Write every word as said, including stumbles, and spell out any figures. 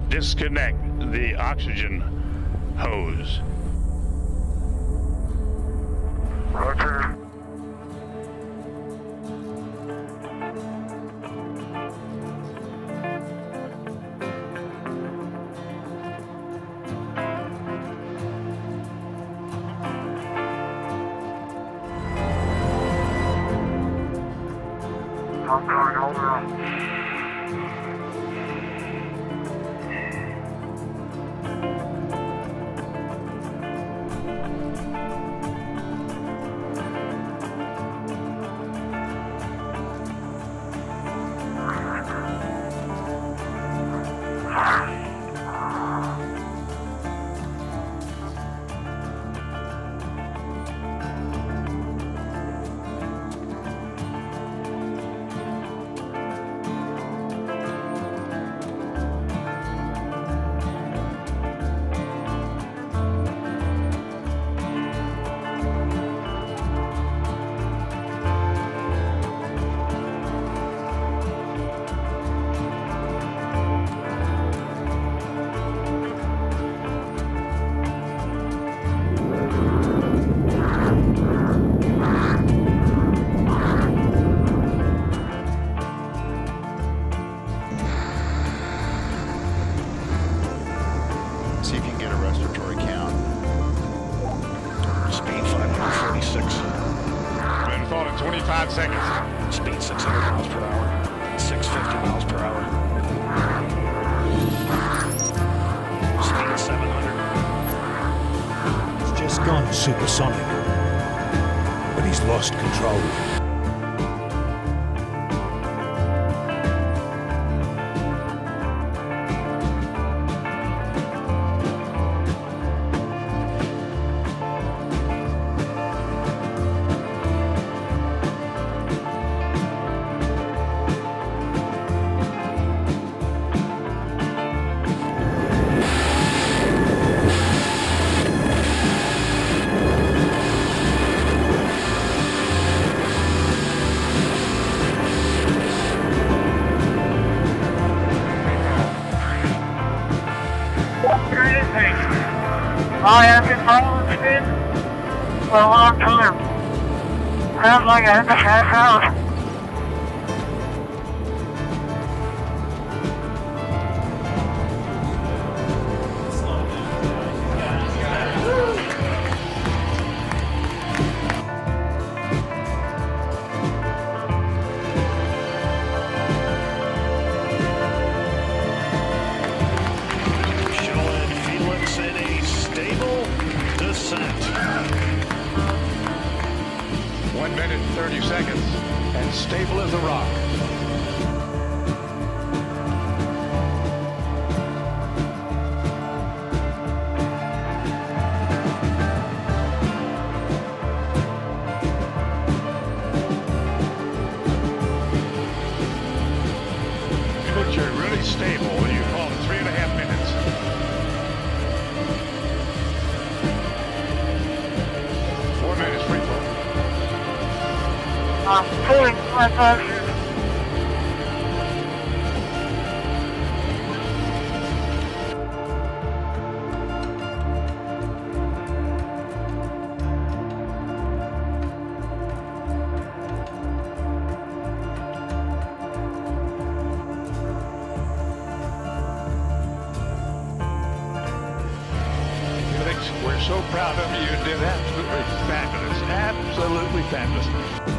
disconnect the oxygen hose. Roger. I'm going over. See if you can get a respiratory count. Speed five hundred forty-six. Been thought in twenty-five seconds. Speed six hundred miles per hour. six hundred fifty miles per hour. Speed seven hundred. He's just gone supersonic, but he's lost control. I have been following speed for a long time. Sounds like I had to pass out. Showing Felix in a stable descent. One minute, thirty seconds, and stable as a rock. Picture really stable. You call it three and a half minutes. Four minutes free flow. I'm pulling my parachute. Felix, we're so proud of you. You did absolutely fabulous. Absolutely fabulous.